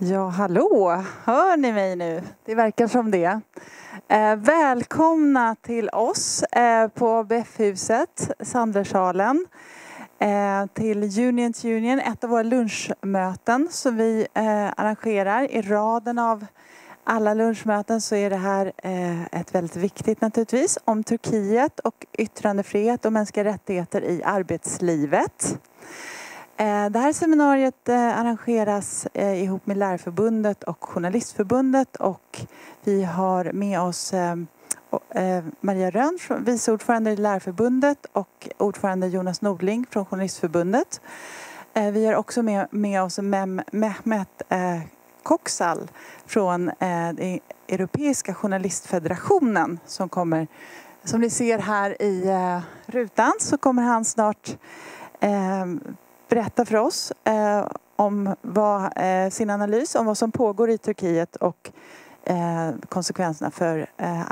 Ja, hallå! Hör ni mig nu? Det verkar som det. Välkomna till oss på ABF-huset, Sandlerssalen. Till Union to Union, ett av våra lunchmöten som vi arrangerar. I raden av alla lunchmöten så är det här ett väldigt viktigt naturligtvis om Turkiet och yttrandefrihet och mänskliga rättigheter i arbetslivet. Det här seminariet arrangeras ihop med Lärarförbundet och Journalistförbundet och vi har med oss Maria Rönn, vice ordförande i Lärarförbundet och ordförande Jonas Nordling från Journalistförbundet. Vi har också med oss Mehmet Koksal från den Europeiska Journalistfederationen som kommer, som ni ser här i rutan så kommer han snart berätta för oss om sin analys om vad som pågår i Turkiet och konsekvenserna för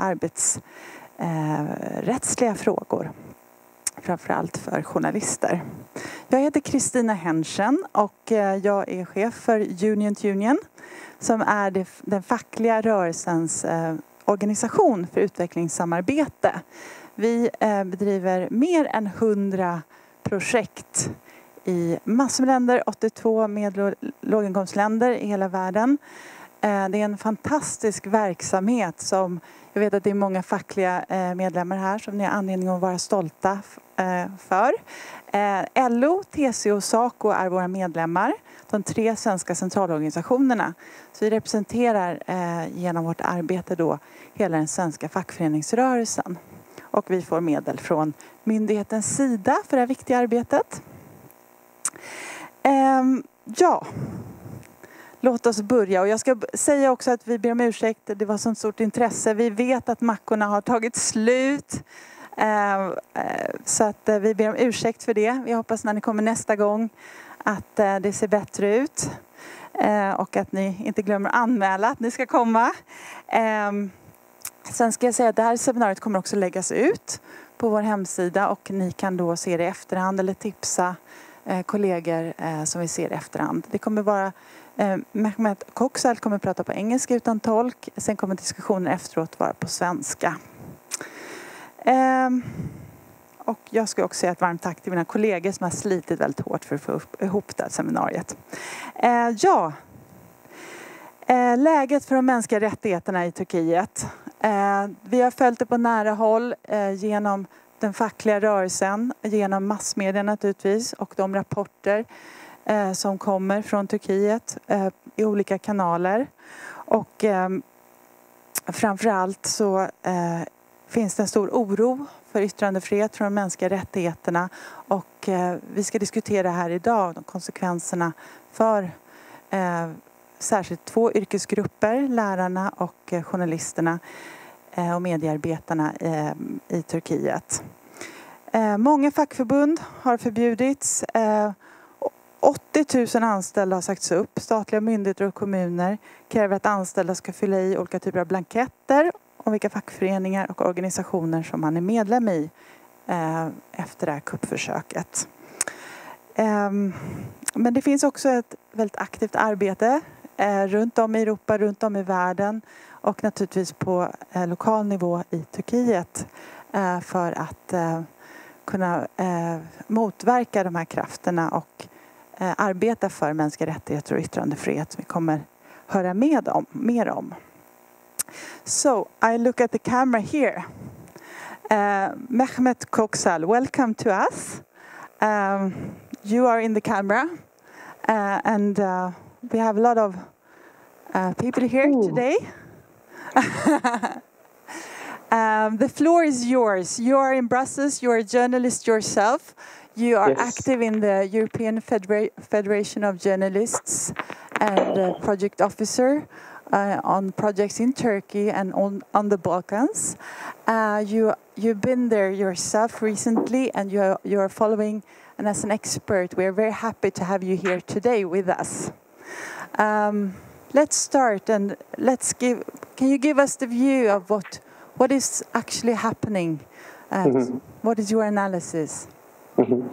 arbetsrättsliga frågor. Framförallt för journalister. Jag heter Kristina Henschen och jag är chef för Union to Union som är den fackliga rörelsens organisation för utvecklingssamarbete. Vi bedriver mer än 100 projekt i massor med länder, 82 med- och låginkomstländer i hela världen. Det är en fantastisk verksamhet som jag vet att det är många fackliga medlemmar här som ni har anledning att vara stolta för. LO, TCO och SACO är våra medlemmar, de 3 svenska centralorganisationerna. Så vi representerar genom vårt arbete då hela den svenska fackföreningsrörelsen. Och vi får medel från myndighetens sida för det här viktiga arbetet. Ja, låt oss börja. Och jag ska säga också att vi ber om ursäkt. Det var sånt stort intresse. Vi vet att mackorna har tagit slut. Så att vi ber om ursäkt för det. Vi hoppas när ni kommer nästa gång att det ser bättre ut. Och att ni inte glömmer att anmäla att ni ska komma. Sen ska jag säga att det här seminariet kommer också läggas ut på vår hemsida. Och ni kan då se det i efterhand eller tipsa kollegor som vi ser i efterhand. Det kommer vara Mehmet Koksal kommer prata på engelska utan tolk. Sen kommer diskussionen efteråt vara på svenska. Och jag ska också säga ett varmt tack till mina kollegor som har slitit väldigt hårt för att få ihop det här seminariet. Läget för de mänskliga rättigheterna i Turkiet. Vi har följt det på nära håll genom den fackliga rörelsen, genom massmedia naturligtvis och de rapporter som kommer från Turkiet i olika kanaler. Och framförallt så finns det en stor oro för yttrandefrihet för de mänskliga rättigheterna. Och vi ska diskutera här idag de konsekvenserna för särskilt 2 yrkesgrupper, lärarna och journalisterna och mediearbetarna i Turkiet. Många fackförbund har förbjudits. 80 000 anställda har sagts upp. Statliga myndigheter och kommuner kräver att anställda ska fylla i olika typer av blanketter om vilka fackföreningar och organisationer som man är medlem i efter det här kuppförsöket. Men det finns också ett väldigt aktivt arbete runt om i Europa, runt om i världen och naturligtvis på lokal nivå i Turkiet för att kunna motverka de här krafterna och arbeta för mänskliga rättigheter och yttrandefrihet som vi kommer höra mer om. So, I look at the camera here. Mehmet Koksal, welcome to us. You are in the camera and we have a lot of people here today. The floor is yours. You are in Brussels. You are a journalist yourself. You are active in the European Federation of Journalists and project officer on projects in Turkey and on the Balkans. You've been there yourself recently and you are following, and as an expert, we are very happy to have you here today with us. Let's start and can you give us the view of what is actually happening? What is your analysis?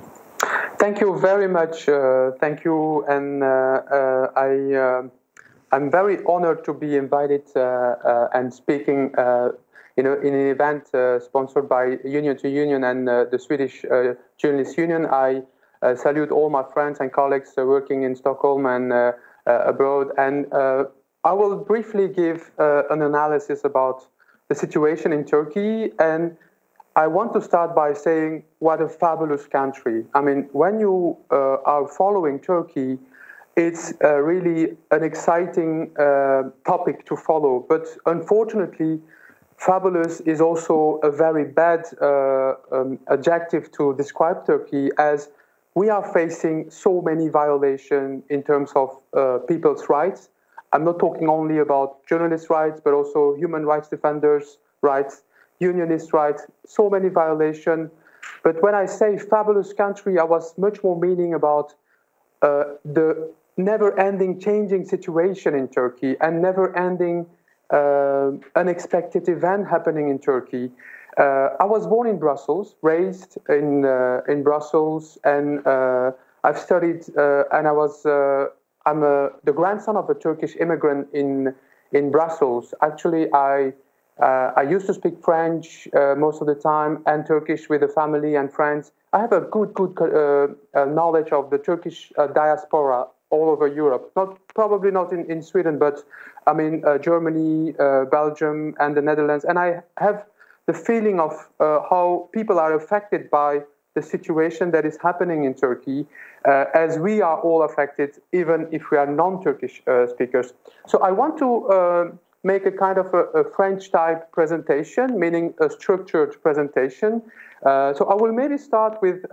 Thank you very much. Thank you, and I'm very honored to be invited and speaking in an event sponsored by Union to Union and the Swedish Journalists Union. I salute all my friends and colleagues working in Stockholm and abroad. And I will briefly give an analysis about the situation in Turkey. And I want to start by saying what a fabulous country. I mean, when you are following Turkey, it's really an exciting topic to follow. But unfortunately, fabulous is also a very bad adjective to describe Turkey, as we are facing so many violations in terms of people's rights. I'm not talking only about journalists' rights, but also human rights defenders' rights, unionist rights, so many violations. But when I say fabulous country, I was much more meaning about the never-ending changing situation in Turkey and never-ending unexpected event happening in Turkey. I was born in Brussels, raised in Brussels, and I've studied, and I'm the grandson of a Turkish immigrant in Brussels. Actually, I used to speak French most of the time and Turkish with the family and friends. I have a good knowledge of the Turkish diaspora all over Europe. Probably not in Sweden, but I mean Germany, Belgium, and the Netherlands. And I have the feeling of how people are affected by the situation that is happening in Turkey, as we are all affected, even if we are non-Turkish speakers. So I want to make a kind of a French-type presentation, meaning a structured presentation. So I will maybe start with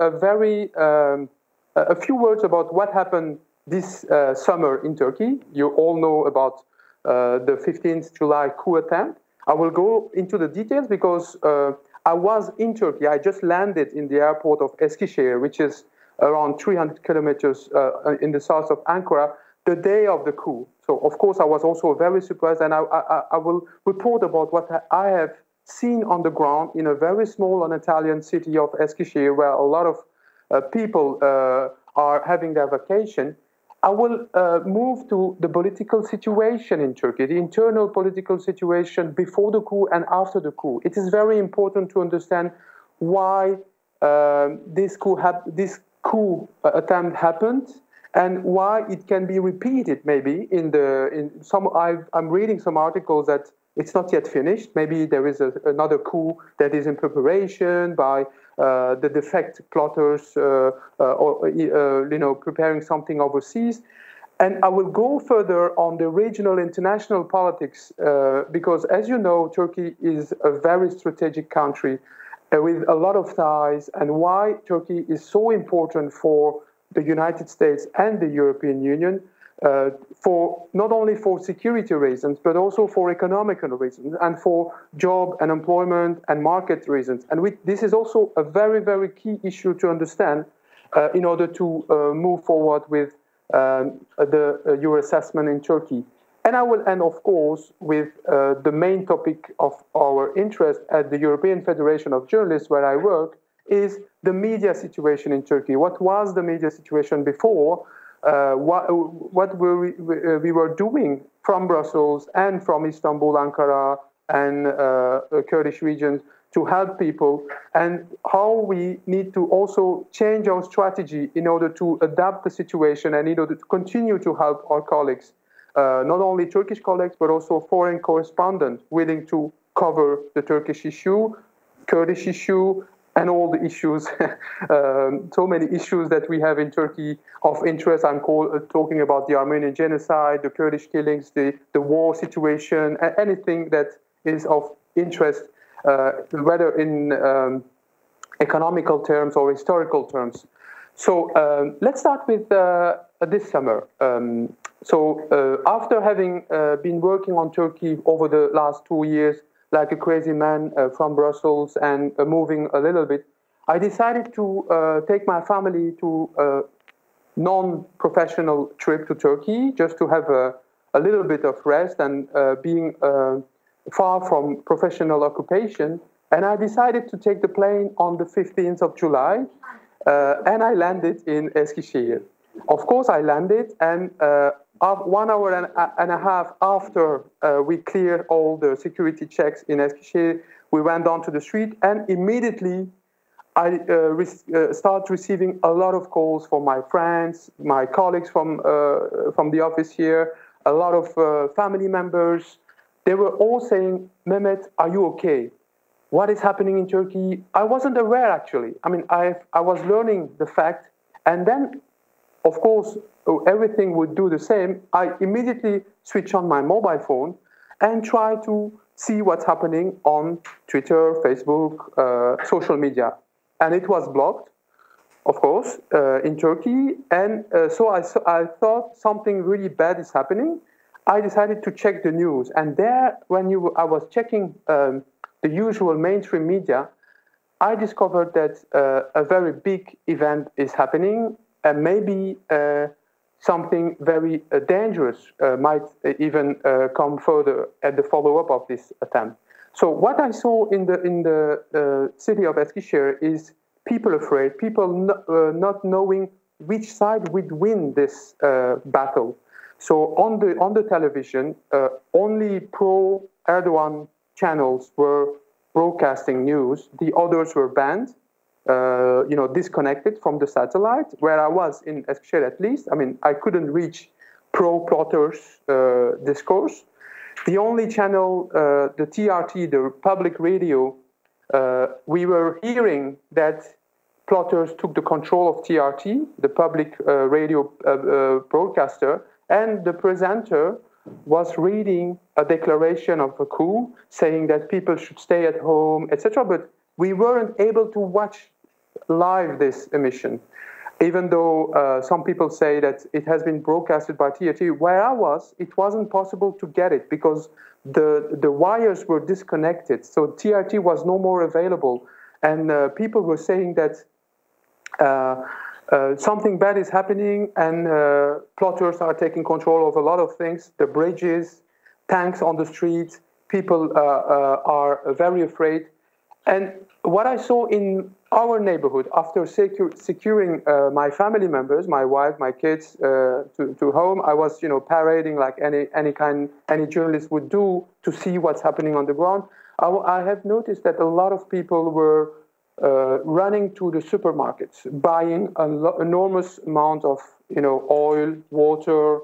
a few words about what happened this summer in Turkey. You all know about the 15th July coup attempt. I will go into the details because I was in Turkey. I just landed in the airport of Eskişehir, which is around 300 kilometers in the south of Ankara, the day of the coup. So, of course, I was also very surprised, and I will report about what I have seen on the ground in a very small and Italian city of Eskişehir, where a lot of people are having their vacation. I will move to the political situation in Turkey, the internal political situation before the coup and after the coup. It is very important to understand why this coup attempt happened and why it can be repeated. Maybe I'm reading some articles that it's not yet finished. Maybe there is another coup that is in preparation by the defect plotters or preparing something overseas. And I will go further on the regional international politics because, as you know, Turkey is a very strategic country with a lot of ties, and why Turkey is so important for the United States and the European Union, for not only for security reasons, but also for economical reasons and for job and employment and market reasons. And this is also a very, very key issue to understand in order to move forward with your assessment in Turkey. And I will end, of course, with the main topic of our interest at the European Federation of Journalists, where I work, is the media situation in Turkey. What was the media situation before? What we were doing from Brussels and from Istanbul, Ankara, and Kurdish regions to help people, and how we need to also change our strategy in order to adapt the situation and in order to continue to help our colleagues, not only Turkish colleagues, but also foreign correspondents willing to cover the Turkish issue, Kurdish issue, and all the issues, so many issues that we have in Turkey of interest. I'm talking about the Armenian genocide, the Kurdish killings, the war situation, anything that is of interest, whether in economical terms or historical terms. So let's start with this summer. After having been working on Turkey over the last 2 years, like a crazy man from Brussels and moving a little bit, I decided to take my family to a non-professional trip to Turkey, just to have a little bit of rest and being far from professional occupation. And I decided to take the plane on the 15th of July, and I landed in Eskişehir. Of course, I landed, and 1 hour and a half after we cleared all the security checks in Eskişehir, we went down to the street, and immediately I started receiving a lot of calls from my friends, my colleagues from the office here, a lot of family members. They were all saying, Mehmet, are you okay? What is happening in Turkey? I wasn't aware, actually. I mean, I was learning the fact, and then, of course, everything would do the same. I immediately switch on my mobile phone and try to see what's happening on Twitter, Facebook, social media. And it was blocked, of course, in Turkey. And so I thought something really bad is happening. I decided to check the news. And there, I was checking the usual mainstream media, I discovered that a very big event is happening, and maybe something very dangerous might even come further at the follow-up of this attempt. So what I saw in the city of Eskişehir is people afraid, people not knowing which side would win this battle. So on the television, only pro-Erdogan channels were broadcasting news. The others were banned, disconnected from the satellite. Where I was in Eskişehir, at least, I mean, I couldn't reach pro-plotters discourse. The only channel, the TRT, the public radio, we were hearing that plotters took the control of TRT, the public radio broadcaster, and the presenter was reading a declaration of a coup, saying that people should stay at home, etc. But we weren't able to watch live this emission, even though some people say that it has been broadcasted by TRT. Where I was, it wasn't possible to get it because the wires were disconnected. So TRT was no more available. And people were saying that something bad is happening, and plotters are taking control of a lot of things, the bridges, tanks on the streets, people are very afraid. And what I saw in our neighborhood, after securing my family members, my wife, my kids, to home, I was, parading like any journalist would do to see what's happening on the ground. I have noticed that a lot of people were running to the supermarkets, buying an enormous amount of, oil, water,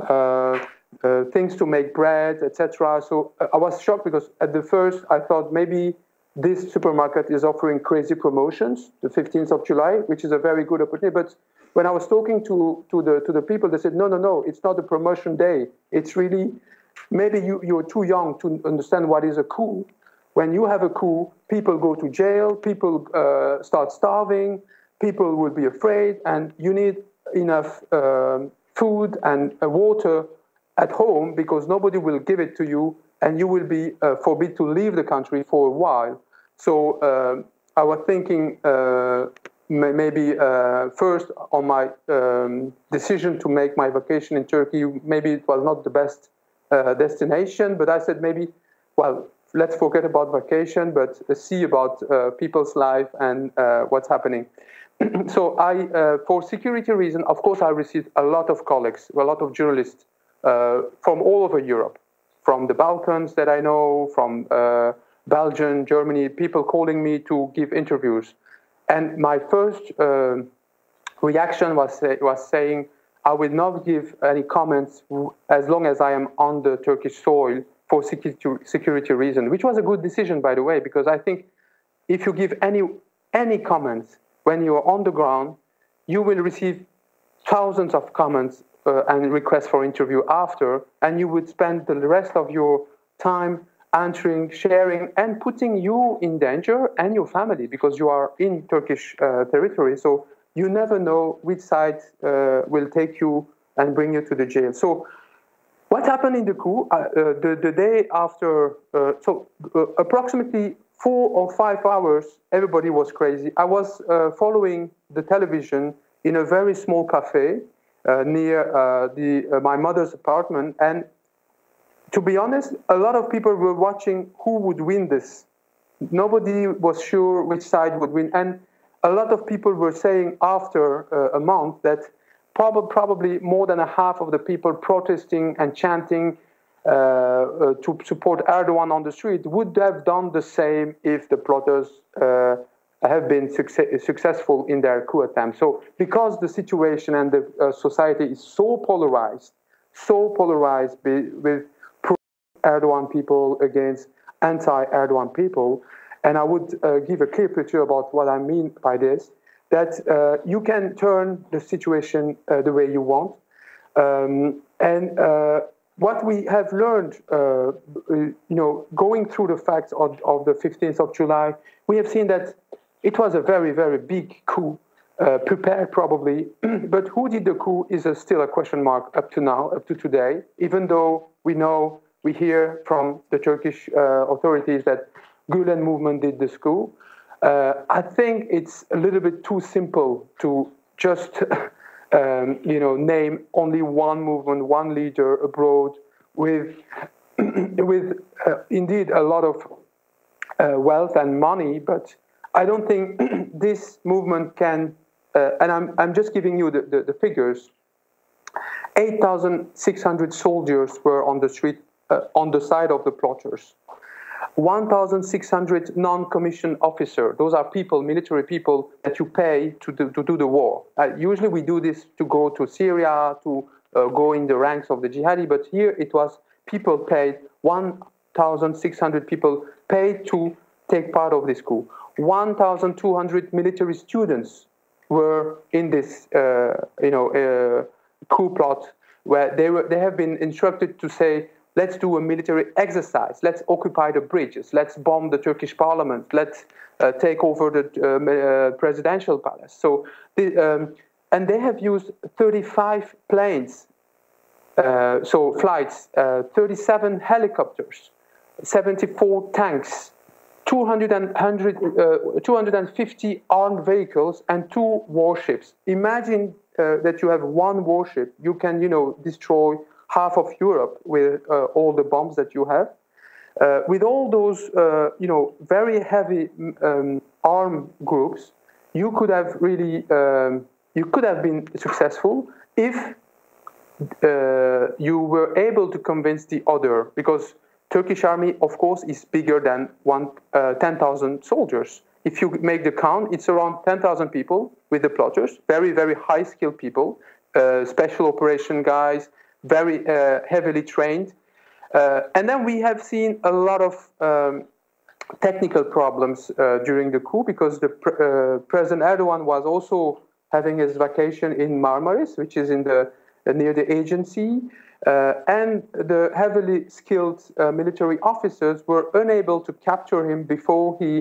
things to make bread, etc. So I was shocked because at the first I thought maybe this supermarket is offering crazy promotions, the 15th of July, which is a very good opportunity. But when I was talking to the people, they said, no, it's not a promotion day. It's really, maybe you're too young to understand what is a coup. When you have a coup, people go to jail, people start starving, people will be afraid, and you need enough food and water at home because nobody will give it to you, and you will be forbidden to leave the country for a while. So I was thinking maybe first on my decision to make my vacation in Turkey, maybe it was not the best destination, but I said maybe, let's forget about vacation, but see about people's life and what's happening. So for security reasons, of course, I received a lot of colleagues, a lot of journalists from all over Europe, from the Balkans that I know, from Belgium, Germany, people calling me to give interviews. And my first reaction was saying, I will not give any comments as long as I am on the Turkish soil for security reasons, which was a good decision, by the way, because I think if you give any comments when you are on the ground, you will receive thousands of comments and requests for interview after, and you would spend the rest of your time answering, sharing, and putting you in danger and your family because you are in Turkish territory. So you never know which side will take you and bring you to the jail. So what happened in the coup? The day after, approximately 4 or 5 hours, everybody was crazy. I was following the television in a very small cafe near my mother's apartment, and to be honest, a lot of people were watching who would win this. Nobody was sure which side would win, and a lot of people were saying after a month that probably more than a half of the people protesting and chanting to support Erdogan on the street would have done the same if the plotters have been successful in their coup attempt. So because the situation and the society is so polarized with pro-Erdogan people against anti-Erdogan people, and I would give a clear picture about what I mean by this, that you can turn the situation the way you want. What we have learned, going through the facts of the 15th of July, we have seen that it was a very, very big coup, prepared probably, but who did the coup is still a question mark up to now, up to today, even though we hear from the Turkish authorities that Gulen movement did this coup. I think it's a little bit too simple to just name only one movement, one leader abroad with indeed a lot of wealth and money, but I don't think this movement can, and I'm just giving you the figures. 8,600 soldiers were on the street on the side of the plotters. 1,600 non-commissioned officers. Those are people, military people that you pay to do the war. Usually we do this to go to Syria, to go in the ranks of the jihadi, but here it was people paid, 1,600 people paid to take part of this coup. 1,200 military students were in this coup plot, where they have been instructed to say, let's do a military exercise. Let's occupy the bridges. Let's bomb the Turkish parliament. Let's take over the presidential palace. So, and they have used 35 planes, flights, 37 helicopters, 74 tanks, 250 armed vehicles, and 2 warships. Imagine that you have one warship. You can, destroy half of Europe with all the bombs that you have. With all those, very heavy armed groups, you could have really, you could have been successful if you were able to convince the other, because Turkish army, of course, is bigger than 10,000 soldiers. If you make the count, it's around 10,000 people with the plotters, very, very high-skilled people, special operation guys, very heavily trained. And then we have seen a lot of technical problems during the coup, because the President Erdogan was also having his vacation in Marmaris, which is in near the agency. And the heavily skilled military officers were unable to capture him before he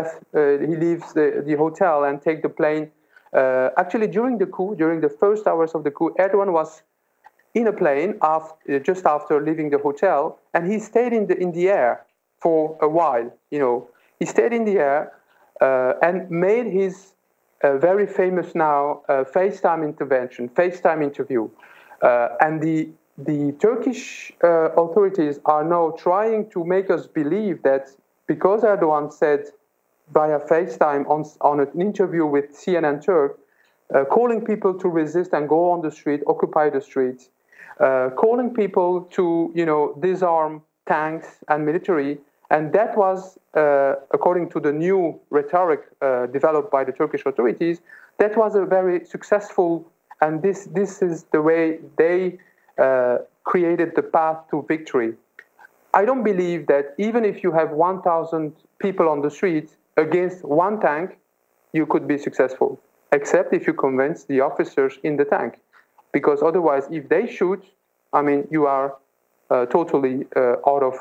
leaves the hotel and take the plane. Actually, during the coup, during the first hours of the coup, Erdogan was in a plane just after leaving the hotel, and he stayed in the air for a while. He stayed in the air and made his very famous now FaceTime interview, and the Turkish authorities are now trying to make us believe that because Erdogan said via FaceTime on an interview with CNN Turk, calling people to resist and go on the street, occupy the streets, calling people to disarm tanks and military, and that was, according to the new rhetoric developed by the Turkish authorities, that was a very successful, and this is the way they created the path to victory. I don't believe that even if you have 1,000 people on the street against one tank, you could be successful, except if you convince the officers in the tank. Because otherwise, if they shoot, you are totally out of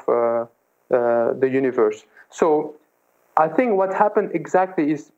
the universe. So I think what happened exactly is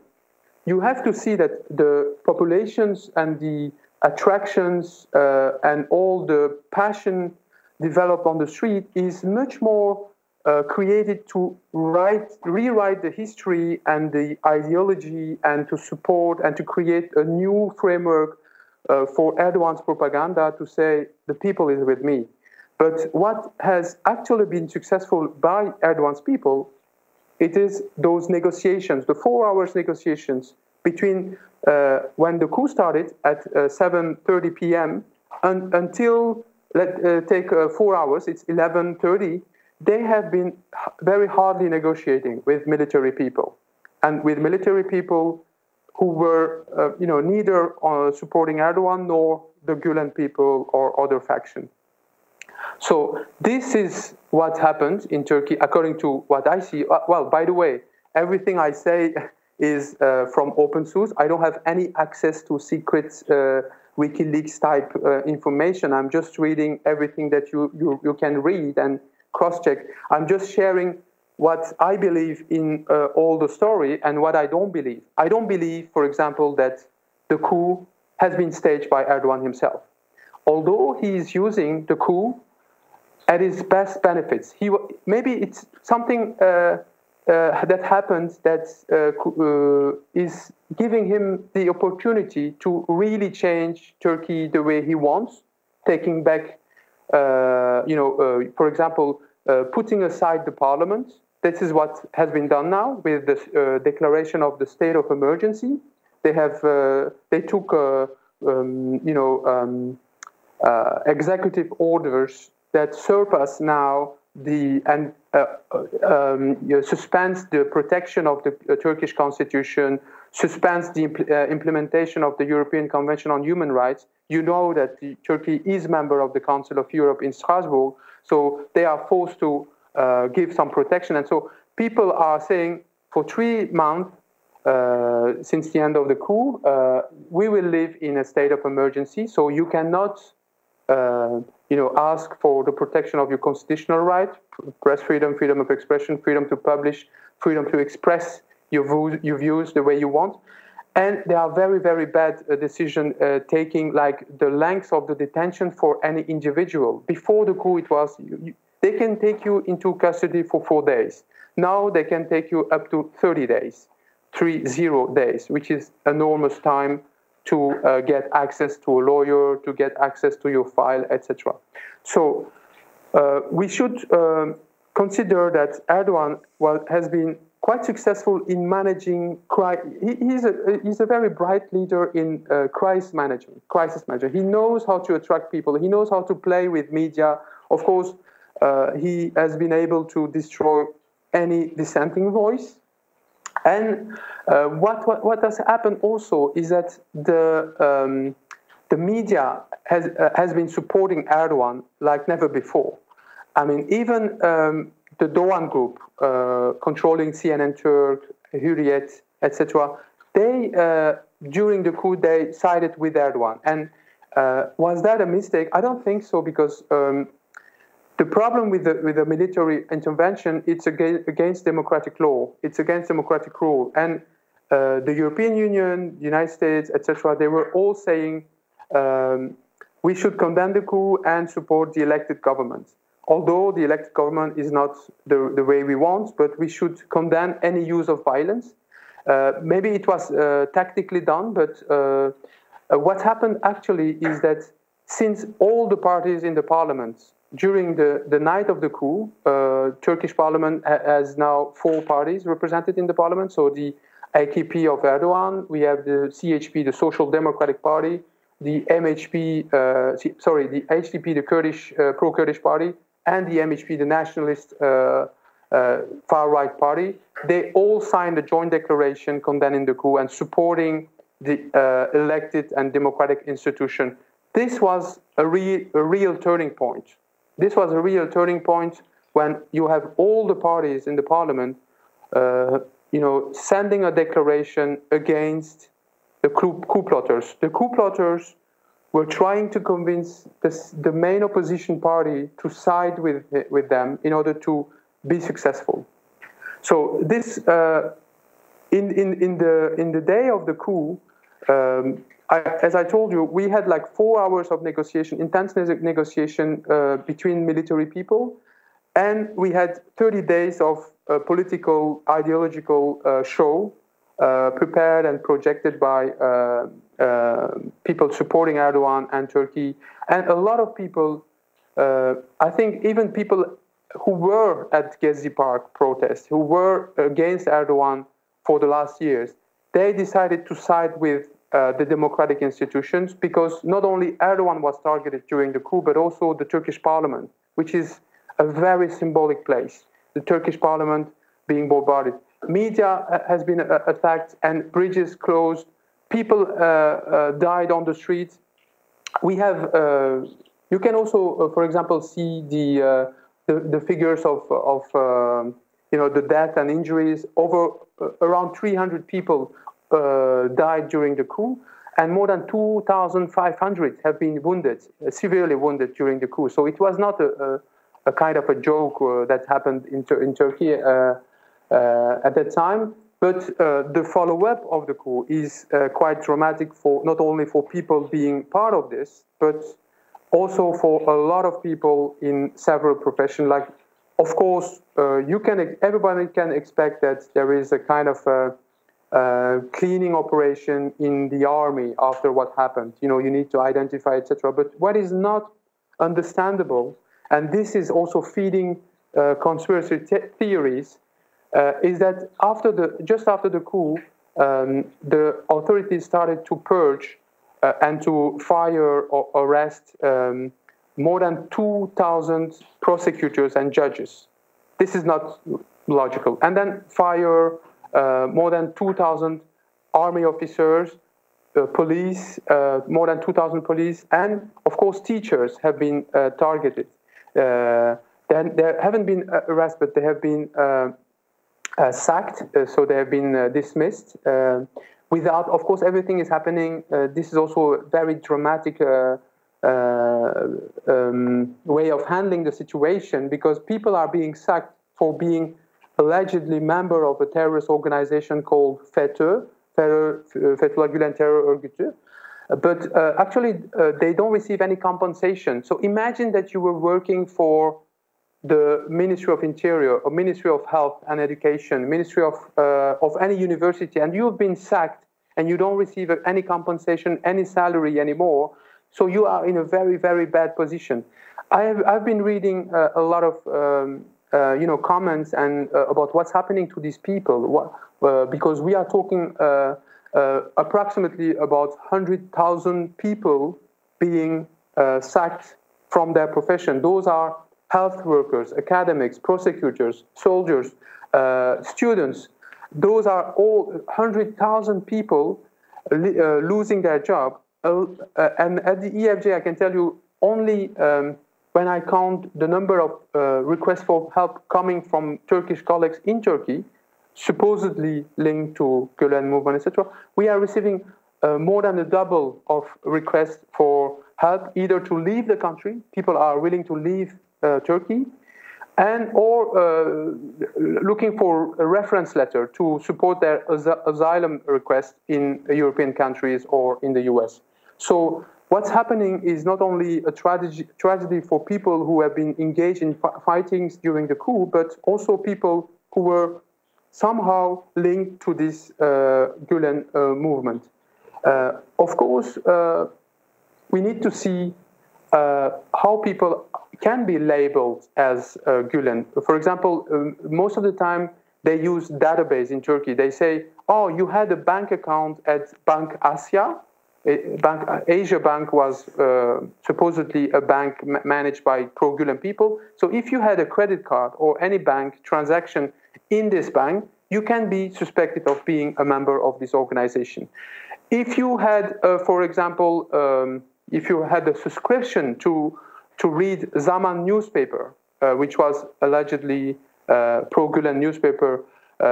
you have to see that the populations and the attractions and all the passion developed on the street is much more created to rewrite the history and the ideology, and to support and to create a new framework for Erdogan's propaganda, to say the people is with me. But what has actually been successful by Erdogan's people, it is those negotiations, the 4 hours negotiations between when the coup started at 7:30 p.m. Until take 4 hours, it's 11:30. They have been very hardly negotiating with military people, and with military people who were, neither supporting Erdogan nor the Gulen people or other faction. So this is what happened in Turkey, according to what I see. Well, by the way, everything I say is from open source. I don't have any access to secret WikiLeaks type information. I'm just reading everything that you can read and cross-check. I'm just sharing what I believe in all the story and what I don't believe. I don't believe, for example, that the coup has been staged by Erdogan himself. Although he is using the coup at his best benefits. Maybe it's something that happened that is giving him the opportunity to really change Turkey the way he wants, taking back, for example, putting aside the parliament. This is what has been done now with the declaration of the state of emergency. They took executive orders that surpass now suspends the protection of the Turkish constitution, suspends the implementation of the European Convention on Human Rights. You know that Turkey is member of the Council of Europe in Strasbourg, so they are forced to give some protection. And so people are saying for 3 months, since the end of the coup, we will live in a state of emergency, so you cannot ask for the protection of your constitutional right, press freedom, freedom of expression, freedom to publish, freedom to express your views the way you want. And there are very, very bad decision taking, like the length of the detention for any individual. Before the coup, it was, they can take you into custody for 4 days. Now they can take you up to 30 days, 30 days, which is enormous time to get access to a lawyer, to get access to your file, etc. So we should consider that Erdogan has been quite successful in managing. He's a very bright leader in crisis management. He knows how to attract people. He knows how to play with media. Of course, he has been able to destroy any dissenting voice. And what has happened also is that the media has been supporting Erdogan like never before. I mean, even the Doğan Group, controlling CNN Turk, Hürriyet, etc., they during the coup they sided with Erdogan. And was that a mistake? I don't think so, because the problem with the military intervention, it's against democratic law. It's against democratic rule. And the European Union, the United States, etc., they were all saying we should condemn the coup and support the elected government. Although the elected government is not the way we want, but we should condemn any use of violence. Maybe it was tactically done, but what happened actually is that since all the parties in the parliament, during the night of the coup, Turkish parliament has now 4 parties represented in the parliament. So the AKP of Erdogan, we have the CHP, the Social Democratic Party, the MHP, the HDP, the Kurdish pro-Kurdish party, and the MHP, the nationalist far-right party. They all signed a joint declaration condemning the coup and supporting the elected and democratic institution. This was a real turning point. This was a real turning point when you have all the parties in the parliament, sending a declaration against the coup plotters. The coup plotters were trying to convince the main opposition party to side with them in order to be successful. So this, in the day of the coup, as I told you, we had like 4 hours of negotiation, intense negotiation between military people, and we had 30 days of political, ideological show prepared and projected by people supporting Erdogan and Turkey. And a lot of people, I think even people who were at Gezi Park protests, who were against Erdogan for the last years, they decided to side with the democratic institutions, because not only Erdogan was targeted during the coup, but also the Turkish parliament, which is a very symbolic place. The Turkish parliament being bombarded. Media has been attacked and bridges closed. People died on the streets. We have, you can also, for example, see the figures of the death and injuries. Around 300 people died during the coup, and more than 2,500 have been wounded, severely wounded during the coup. So it was not a kind of a joke that happened in Turkey at that time. But the follow-up of the coup is quite dramatic, for not only for people being part of this, but also for a lot of people in several professions. Like, of course, everybody can expect that there is a kind of cleaning operation in the army after what happened. You need to identify, etc. But what is not understandable, and this is also feeding conspiracy theories, is that just after the coup, the authorities started to purge and to fire or arrest more than 2,000 prosecutors and judges. This is not logical. And then fire more than 2,000 army officers, police, more than 2,000 police, and of course teachers have been targeted. Then there haven't been arrests, but they have been sacked, so they have been dismissed. Without, of course, everything is happening. This is also a very dramatic way of handling the situation, because people are being sacked for being allegedly member of a terrorist organization called FETÖ, Fethullah Gülen Terror Örgütü. But actually, they don't receive any compensation. So imagine that you were working for the Ministry of Interior, or Ministry of Health and Education, Ministry of any university, and you've been sacked and you don't receive any compensation, any salary anymore. So you are in a very, very bad position. I've been reading a lot of comments and about what's happening to these people, because we are talking approximately about 100,000 people being sacked from their profession. Those are health workers, academics, prosecutors, soldiers, students. Those are all 100,000 people losing their job. And at the EFJ, I can tell you, only when I count the number of requests for help coming from Turkish colleagues in Turkey, supposedly linked to Gülen movement, etc., we are receiving more than a double of requests for help, either to leave the country, people are willing to leave Turkey, and or looking for a reference letter to support their asylum request in European countries or in the US. So what's happening is not only a tragedy for people who have been engaged in fightings during the coup, but also people who were somehow linked to this Gülen movement. Of course, we need to see how people can be labeled as Gülen. For example, most of the time they use database in Turkey. They say, oh, you had a bank account at Bank Asya. Asia Bank was supposedly a bank managed by pro-Gülen people. So if you had a credit card or any bank transaction in this bank, you can be suspected of being a member of this organization. If you had, for example, if you had a subscription to read Zaman newspaper, which was allegedly pro-Gülen newspaper,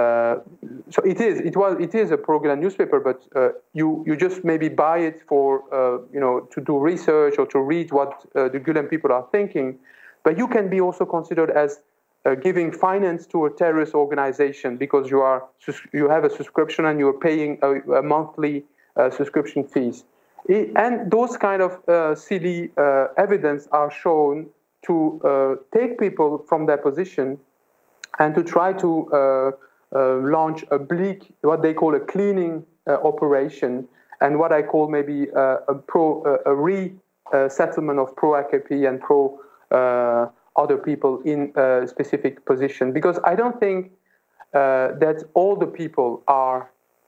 so it is a pro-Gülen newspaper, but you just maybe buy it for to do research or to read what the Gülen people are thinking, but you can be also considered as giving finance to a terrorist organization because you have a subscription and you are paying a monthly subscription fees. And those kind of silly evidence are shown to take people from their position and to try to launch a bleak, what they call a cleaning operation, and what I call maybe a resettlement of pro-AKP and pro other people in a specific position. Because I don't think that all the people are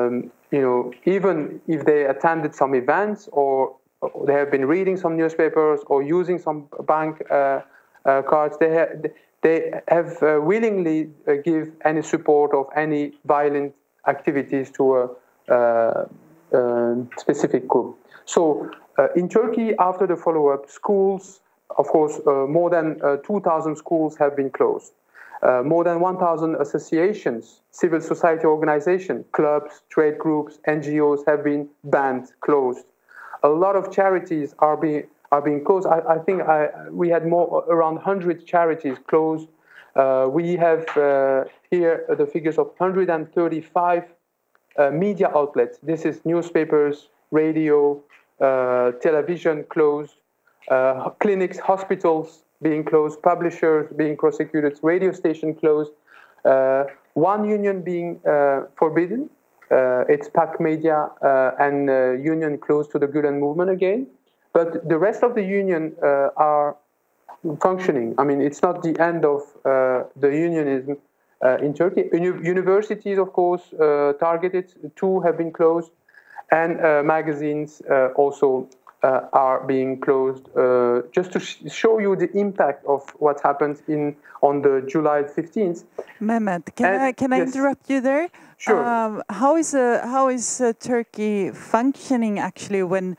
even if they attended some events or they have been reading some newspapers or using some bank cards, they have willingly give any support of any violent activities to a specific group. So in Turkey, after the follow-up, schools, of course, more than 2,000 schools have been closed. More than 1,000 associations, civil society organizations, clubs, trade groups, NGOs have been banned, closed. A lot of charities are being closed. I think we had around 100 charities closed. We have here the figures of 135 media outlets. This is newspapers, radio, television closed, clinics, hospitals being closed, publishers being prosecuted, radio station closed, one union being forbidden. It's PAK Media and union close to the Gülen movement again. But the rest of the union are functioning. I mean, it's not the end of the unionism in Turkey. Universities, of course, targeted. 2 have been closed. And magazines also are being closed. Just to show you the impact of what happened on the July 15th. Mehmet, can I interrupt you there? Sure. How is Turkey functioning actually when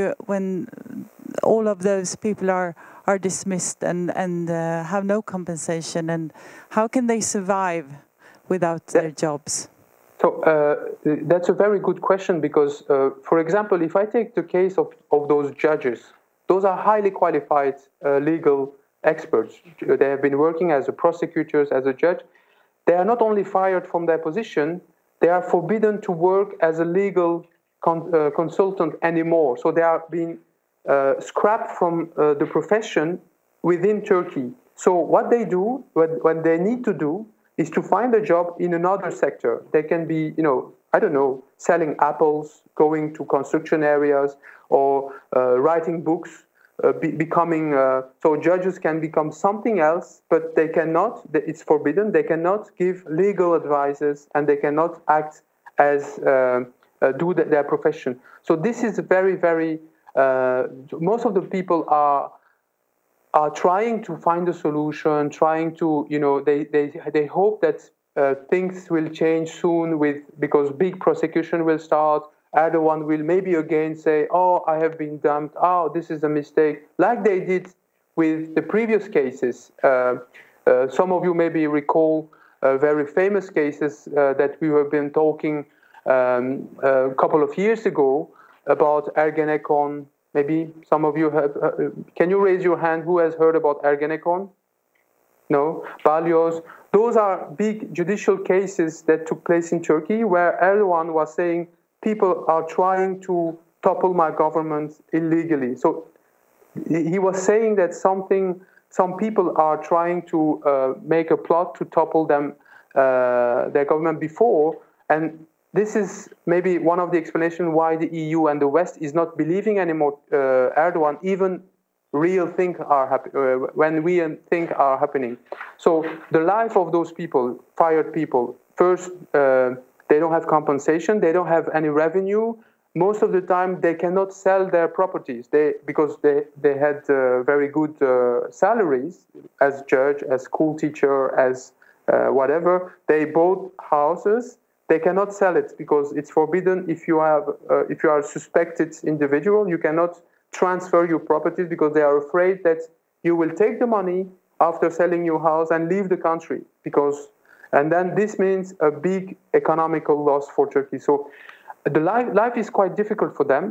all of those people are dismissed and have no compensation, and how can they survive without their jobs? So that's a very good question because, for example, if I take the case of those judges, those are highly qualified legal experts. They have been working as prosecutors, as a judge. They are not only fired from their position, they are forbidden to work as a legal consultant anymore. So they are being scrapped from the profession within Turkey. So what they do, what they need to do, is to find a job in another sector. They can be, I don't know, selling apples, going to construction areas, or writing books, becoming, so judges can become something else, but they cannot, it's forbidden, they cannot give legal advices, and they cannot act as, do their profession. So this is very, very, most of the people are trying to find a solution, trying to, they hope that things will change soon because big prosecution will start. Erdogan will maybe again say, oh, I have been dumped. Oh, this is a mistake. Like they did with the previous cases. Some of you maybe recall very famous cases that we have been talking a couple of years ago about Ergenekon. Maybe some of you have, can you raise your hand who has heard about Ergenekon? No? Balyoz. Those are big judicial cases that took place in Turkey where Erdogan was saying people are trying to topple my government illegally. So he was saying that some people are trying to make a plot to topple their government before, and this is maybe one of the explanations why the EU and the West is not believing anymore Erdogan, even real things are happening, when we think are happening. So the life of those people, fired people, first, they don't have compensation, they don't have any revenue. Most of the time, they cannot sell their properties because they had very good salaries as judge, as school teacher, as whatever. They bought houses. They cannot sell it because it's forbidden. If you are a suspected individual, you cannot transfer your properties because they are afraid that you will take the money after selling your house and leave the country. And then this means a big economical loss for Turkey. So the life is quite difficult for them.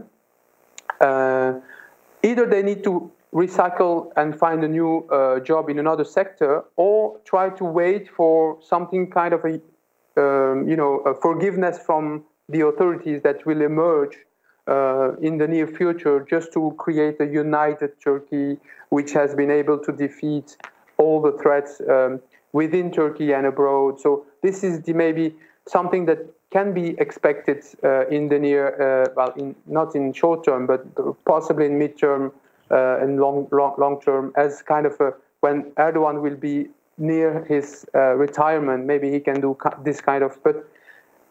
Either they need to recycle and find a new job in another sector, or try to wait for something kind of a forgiveness from the authorities that will emerge in the near future, just to create a united Turkey, which has been able to defeat all the threats within Turkey and abroad. So this is maybe something that can be expected in the near, not in short term, but possibly in mid-term and long term, as kind of when Erdogan will be near his retirement, maybe he can do this kind of. But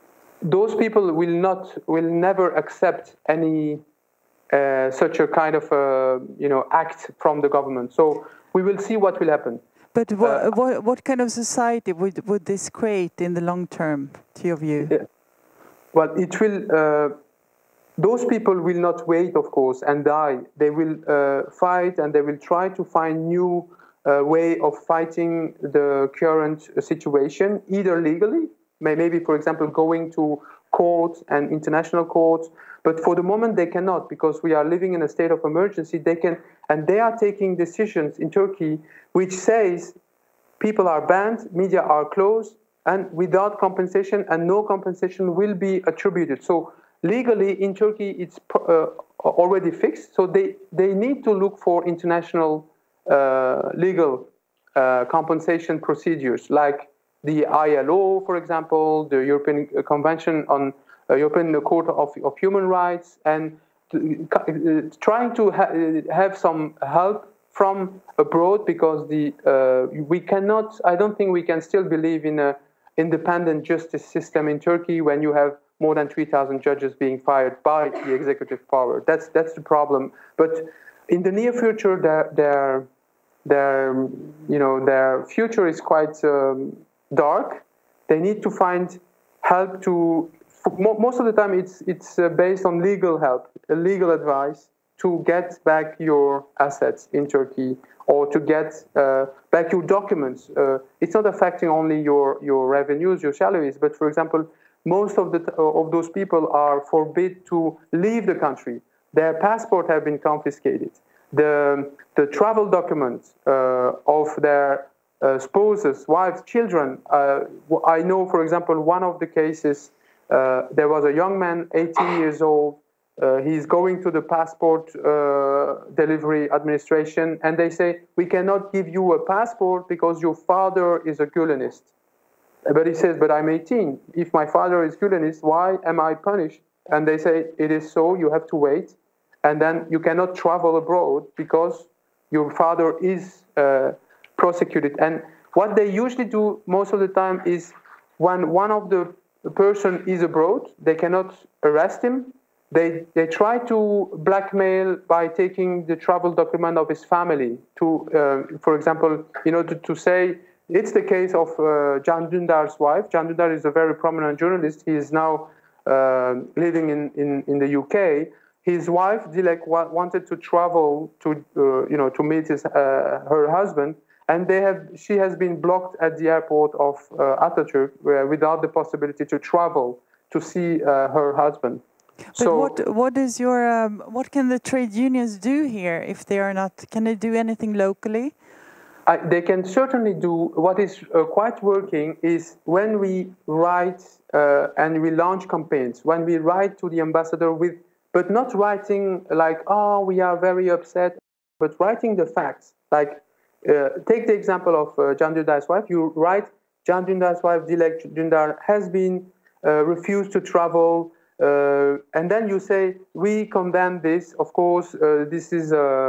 those people will never accept any such a kind of act from the government. So we will see what will happen. But what kind of society would this create in the long term, to your view? Well, it will. Those people will not wait, of course, and die. They will fight, and they will try to find new way of fighting the current situation, either legally, maybe, for example, going to court and international courts. But for the moment, they cannot, because we are living in a state of emergency. They are taking decisions in Turkey which says people are banned, media are closed, and without compensation, and no compensation will be attributed. So legally in Turkey, it's already fixed. So they need to look for international legal compensation procedures, like the ILO, for example, the European Convention on European Court of Human Rights, and trying to have some help from abroad, because we cannot. I don't think we can still believe in an independent justice system in Turkey when you have more than 3,000 judges being fired by the executive power. That's the problem. But in the near future, their future is quite dark. They need to find help to. Most of the time, it's based on legal help, legal advice to get back your assets in Turkey, or to get back your documents. It's not affecting only your revenues, your salaries, but for example, most of those people are forbid to leave the country. Their passport have been confiscated. The travel documents of their spouses, wives, children. I know, for example, one of the cases, there was a young man, 18 years old. He's going to the passport delivery administration, and they say, we cannot give you a passport because your father is a Gulenist. But he says, but I'm 18. If my father is Gulenist, why am I punished? And they say, it is so, you have to wait. And then you cannot travel abroad because your father is prosecuted. And what they usually do most of the time is, when one of the person is abroad, they cannot arrest him. They try to blackmail by taking the travel document of his family to, for example, to say, it's the case of Can Dündar's wife. Can Dündar is a very prominent journalist. He is now living in the UK. His wife, Dilek, wanted to travel to meet her husband, and she has been blocked at the airport of Atatürk, without the possibility to travel to see her husband. But so, what can the trade unions do here if they are not? Can they do anything locally? They can certainly do. What is quite working is when we write and we launch campaigns, when we write to the ambassador but not writing like, oh, we are very upset, but writing the facts. Like, take the example of Can Dündar's wife. You write, Can Dündar's wife, Dilek Dündar, has been refused to travel, and then you say, we condemn this. Of course, this is.